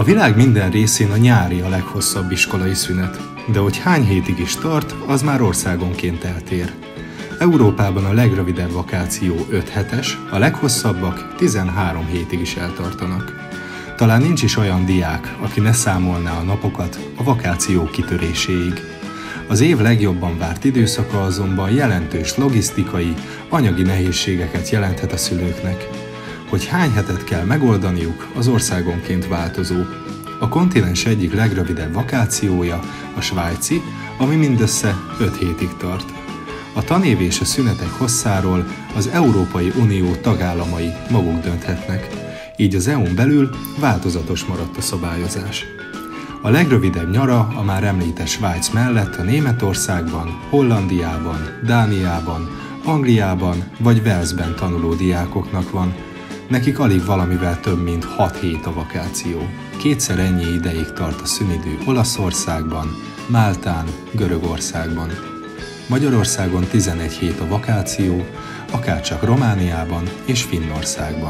világ minden részén a nyári a leghosszabb iskolai szünet, de hogy hány hétig is tart, az már országonként eltér. Európában a legrövidebb vakáció 5 hetes, a leghosszabbak 13 hétig is eltartanak. Talán nincs is olyan diák, aki ne számolná a napokat a vakáció kitöréséig. Az év legjobban várt időszaka azonban jelentős logisztikai, anyagi nehézségeket jelenthet a szülőknek. Hogy hány hetet kell megoldaniuk, az országonként változó. A kontinens egyik legrövidebb vakációja a svájci, ami mindössze 5 hétig tart. A tanév és a szünetek hosszáról az Európai Unió tagállamai maguk dönthetnek, így az EU-n belül változatos maradt a szabályozás. A legrövidebb nyara a már említett Svájc mellett a Németországban, Hollandiában, Dániában, Angliában vagy Walesben tanuló diákoknak van. Nekik alig valamivel több mint 6 hét a vakáció. Kétszer ennyi ideig tart a szünidő Olaszországban, Máltán, Görögországban. Magyarországon 11 hét a vakáció, akárcsak Romániában és Finnországban.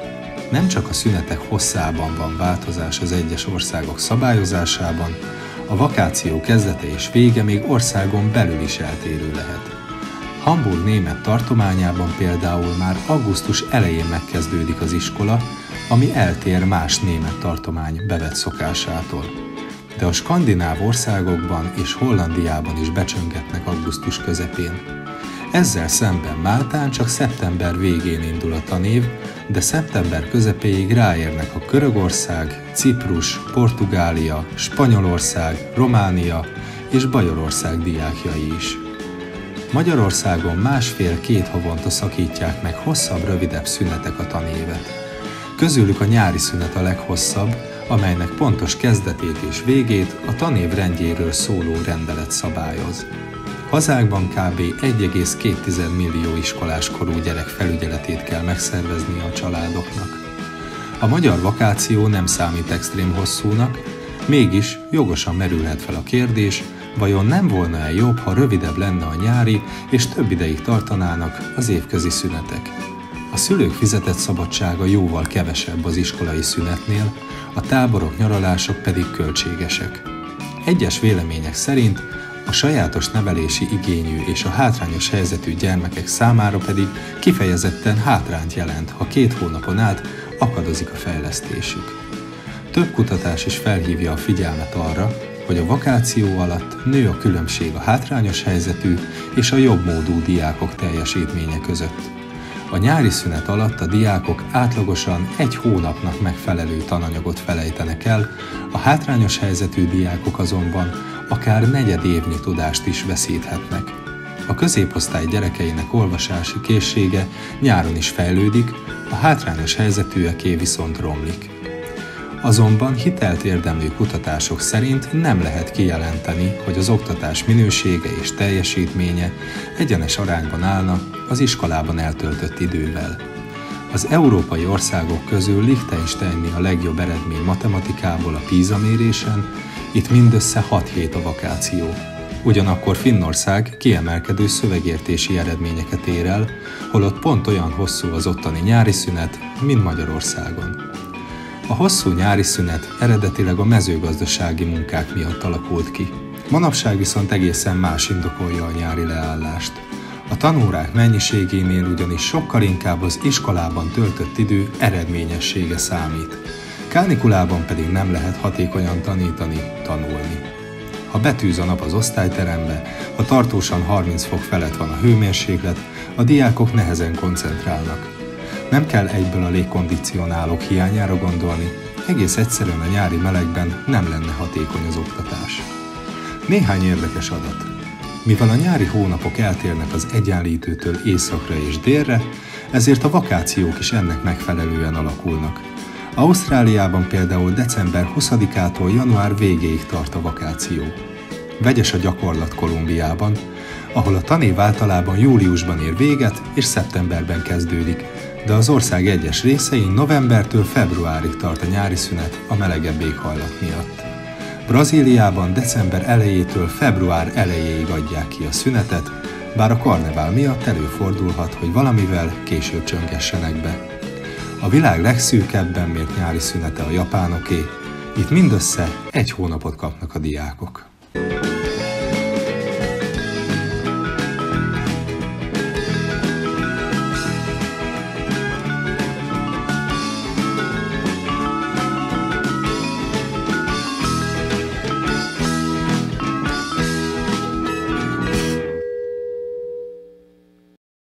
Nem csak a szünetek hosszában van változás az egyes országok szabályozásában, a vakáció kezdete és vége még országon belül is eltérő lehet. Hamburg német tartományában például már augusztus elején megkezdődik az iskola, ami eltér más német tartomány bevett szokásától. De a skandináv országokban és Hollandiában is becsöngetnek augusztus közepén. Ezzel szemben Máltán csak szeptember végén indul a tanév, de szeptember közepéig ráérnek a Görögország, Ciprus, Portugália, Spanyolország, Románia és Bajorország diákjai is. Magyarországon 1,5-2 havonta szakítják meg hosszabb-rövidebb szünetek a tanévet. Közülük a nyári szünet a leghosszabb, amelynek pontos kezdetét és végét a tanév rendjéről szóló rendelet szabályoz. Hazánkban kb. 1,2 millió iskoláskorú gyerek felügyeletét kell megszerveznie a családoknak. A magyar vakáció nem számít extrém hosszúnak, mégis jogosan merülhet fel a kérdés, vajon nem volna-e jobb, ha rövidebb lenne a nyári és több ideig tartanának az évközi szünetek. A szülők fizetett szabadsága jóval kevesebb az iskolai szünetnél, a táborok, nyaralások pedig költségesek. Egyes vélemények szerint a sajátos nevelési igényű és a hátrányos helyzetű gyermekek számára pedig kifejezetten hátrányt jelent, ha 2 hónapon át akadozik a fejlesztésük. Több kutatás is felhívja a figyelmet arra, hogy a vakáció alatt nő a különbség a hátrányos helyzetű és a jobbmódú diákok teljesítménye között. A nyári szünet alatt a diákok átlagosan 1 hónapnak megfelelő tananyagot felejtenek el, a hátrányos helyzetű diákok azonban akár negyedévnyi tudást is veszíthetnek. A középosztály gyerekeinek olvasási készsége nyáron is fejlődik, a hátrányos helyzetűeké viszont romlik. Azonban hitelt érdemlő kutatások szerint nem lehet kijelenteni, hogy az oktatás minősége és teljesítménye egyenes arányban állna az iskolában eltöltött idővel. Az európai országok közül Liechtensteinni a legjobb eredmény matematikából a PISA mérésen, itt mindössze 6 hét a vakáció. Ugyanakkor Finnország kiemelkedő szövegértési eredményeket ér el, holott pont olyan hosszú az ottani nyári szünet, mint Magyarországon. A hosszú nyári szünet eredetileg a mezőgazdasági munkák miatt alakult ki. Manapság viszont egészen más indokolja a nyári leállást. A tanórák mennyiségénél ugyanis sokkal inkább az iskolában töltött idő eredményessége számít. Kánikulában pedig nem lehet hatékonyan tanítani, tanulni. Ha betűz a nap az osztályterembe, ha tartósan 30 fok felett van a hőmérséklet, a diákok nehezen koncentrálnak. Nem kell egyből a légkondicionálók hiányára gondolni, egész egyszerűen a nyári melegben nem lenne hatékony az oktatás. Néhány érdekes adat. Mivel a nyári hónapok eltérnek az Egyenlítőtől északra és délre, ezért a vakációk is ennek megfelelően alakulnak. Ausztráliában például december 20-ától január végéig tart a vakáció. Vegyes a gyakorlat Kolumbiában, ahol a tanév általában júliusban ér véget és szeptemberben kezdődik, de az ország egyes részein novembertől februárig tart a nyári szünet a melegebb éghajlat miatt. Brazíliában december elejétől február elejéig adják ki a szünetet, bár a karnevál miatt előfordulhat, hogy valamivel később csöngessenek be. A világ legszűkebben mért nyári szünete a japánoké, Itt mindössze 1 hónapot kapnak a diákok.